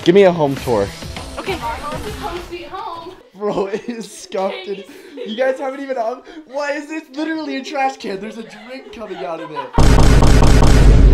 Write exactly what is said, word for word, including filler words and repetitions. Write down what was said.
Give me a home tour. Okay. Home sweet home. Bro, it is scuffed. And you guys haven't even. Why is this literally a trash can? There's a drink coming out of it.